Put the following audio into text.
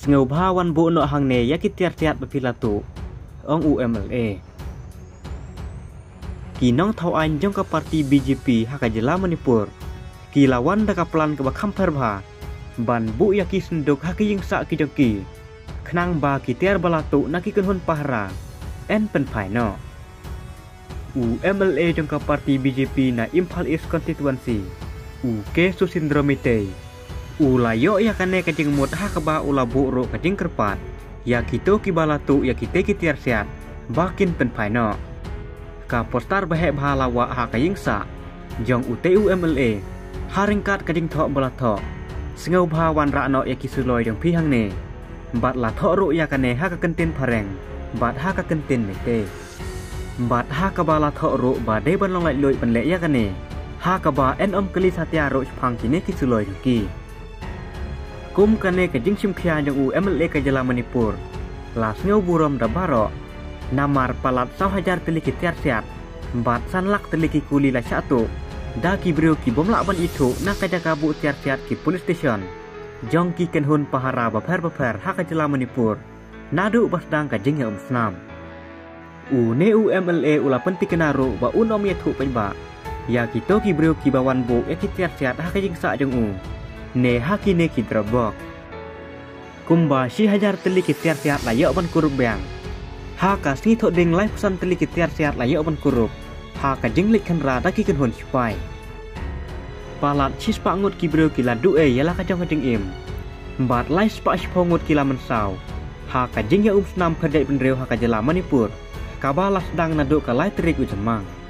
Sengau bawan bu no hang ne yakit tiar-tiar bepilatu ong UMLA. Kinong thau an jong ka parti BJP haka jela Manipur. Ki lawan da ka plan ka bakham pharba. Ban bu yaki senduk haki yingsa ki joki. Khnang ba ki tiar balatu naki kunhun pahra. En pen phai no. UMLA jong ka parti BJP na Imphal East constituency. Ke susindromite. Ulayo ya kane kajing mut hakaba ulabu ro kajing kerpat. Ya kito ki balatu ya kite ki tiar siat. Bakin pen phai no. Ka postar bahe bhalawa ha kayingsa. Jong UTU MLA. Haringkat kajing thok balathok. Sengau bhawan rakno ya kisuloi jong pihang ne. Bat la thok ro ya kane ha ka kentin phareng. Bat ha ka kentin mete. Bat ha ka bala thok ro ba de ban long lai loi pan le ya kane. Ha ka ba en om kali satya ro phang kine kisuloi ki. Kum kane kajing simkhia jong UMLA ka jela Manipur. La sengau burom da baro. Namar palat 1,000 teliki tiar siat. Bat sanlak teliki kuli la satu. Da ki brio ki bomlak ban itu nak kaja kabu tiar siat ki police station. Jong ki kenhun pahara baper haka jela Manipur. Nadu basdang ka jing ya snam. Ne UMLA ula penti kenaru ba unom ye thu penba. Ya kito ki brio ki bawan bu ya ki tiar siat haka jing sa jong ne haki ne ki drobok. Kumba 1,000 teliki tiar siat la yo ban kurup bang. Haka si thok ding lai pesan teliki tiar siat la yo ban kurup. Haka jinglik kanra daki kenhun sipai. Palat cispa ngut ki brio ki la du yala kajong kajing im. Bat lai spa sipongut ki la mensau. Haka jing ya snam phadai penreu haka jela Manipur. Kabalas dang nadu ka lai terik ujemang.